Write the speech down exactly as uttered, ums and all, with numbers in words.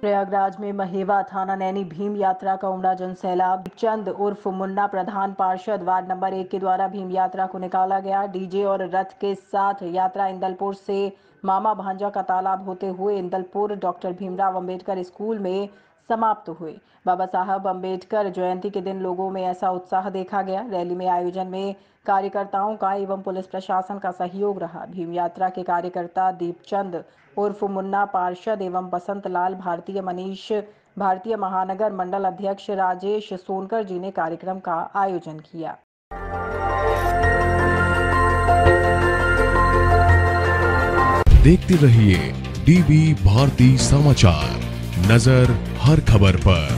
प्रयागराज में महेवा थाना नैनी भीम यात्रा का उमड़ा जन सैलाब। चंद उर्फ मुन्ना प्रधान पार्षद वार्ड नंबर एक के द्वारा भीम यात्रा को निकाला गया। डीजे और रथ के साथ यात्रा इंदलपुर से मामा भांजा का तालाब होते हुए इंदलपुर डॉक्टर भीमराव अंबेडकर स्कूल में समाप्त हुए। बाबा साहब अंबेडकर जयंती के दिन लोगों में ऐसा उत्साह देखा गया। रैली में आयोजन में कार्यकर्ताओं का एवं पुलिस प्रशासन का सहयोग रहा। भीम यात्रा के कार्यकर्ता दीपचंद उर्फ मुन्ना पार्षद एवं बसंत लाल भारतीय मनीष भारतीय महानगर मंडल अध्यक्ष राजेश सोनकर जी ने कार्यक्रम का आयोजन किया। देखते रहिए डीबी भारती समाचार, नजर हर खबर पर।